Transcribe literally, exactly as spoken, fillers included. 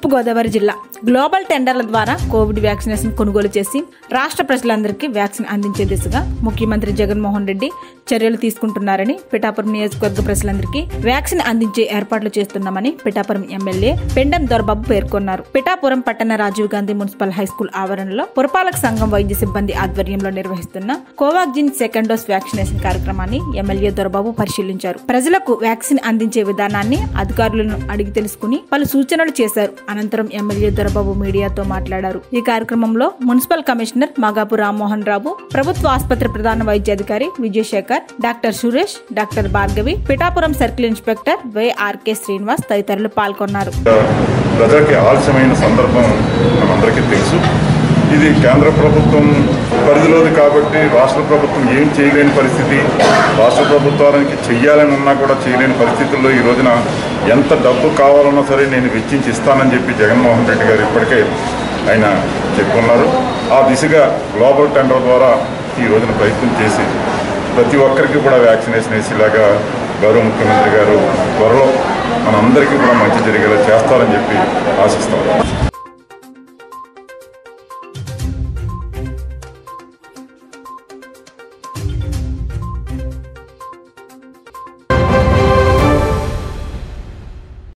తూర్పుగోదావరి జిల్లా గ్లోబల్ టెండర్ల ద్వారా కోవిడ్ వ్యాక్సినేషన్ కొనుగోలు చేసి రాష్ట్ర ప్రజలందరికీ వ్యాక్సిన్ అందించే దిశగా ముఖ్యమంత్రి జగన్మోహన్ రెడ్డి చర్యలు తీసుకుంటున్నారని పిఠాపురం నియోజకవర్గ ప్రజలందరికీ వ్యాక్సిన్ అందించే ఏర్పాట్లు చేస్తున్నామని పిఠాపురం ఎమ్మెల్యే పెండెం దొరబాబు పేర్కొన్నారు. పిఠాపురం పట్టణ రాజీవ్ గాంధీ మున్సిపల్ హైస్కూల్ ఆవరణలో పురపాలక సంఘం వైద్య సిబ్బంది ఆధ్వర్యంలో నిర్వహిస్తున్న కోవాక్సిన్ సెకండ్ డోస్ వ్యాక్సినేషన్ కార్యక్రమాన్ని ఎమ్మెల్యే దొరబాబు పరిశీలించారు. ప్రజలకు వ్యాక్సిన్ అందించే విధానాన్ని అధికారులను అడిగి తెలుసుకుని పలు సూచనలు చేశారు. అనంతరం ఎమ్మెల్యే దొరబాబు మీడియాతో మాట్లాడారు. ఈ కార్యక్రమంలో మున్సిపల్ కమిషనర్ మగాపు రామ్మోహన్ రావు, ప్రభుత్వ ఆసుపత్రి ప్రధాన వైద్యాధికారి Vijayasekhar, doctor Suresh, doctor Bhargavi, Pithapuram circle inspector YRK Srinivas తదితరులు పాల్గొన్నారు. ప్రజలకి ఆలస్యమైన సందర్భం మనందరికీ తెలుసు. ఇది కేంద్ర ప్రభుత్వం పరిధిలోది కాబట్టి రాష్ట్ర ప్రభుత్వం ఏం చేయలేని పరిస్థితి, రాష్ట్ర ప్రభుత్వానికి చెయ్యాలని ఉన్నా కూడా చేయలేని పరిస్థితుల్లో ఈ రోజున ఎంత డబ్బు కావాలన్నా సరే నేను వెచ్చించి ఇస్తానని చెప్పి జగన్మోహన్ రెడ్డి గారు ఇప్పటికే ఆయన చెప్పుకున్నారు. ఆ దిశగా గ్లోబల్ టెండర్ ద్వారా ఈ రోజున ప్రయత్నం చేసి ప్రతి ఒక్కరికి కూడా వ్యాక్సినేషన్ వేసేలాగా గౌరవ ముఖ్యమంత్రి గారు త్వరలో మనందరికీ కూడా మంచి జరిగేలా చేస్తారని చెప్పి ఆశిస్తాం.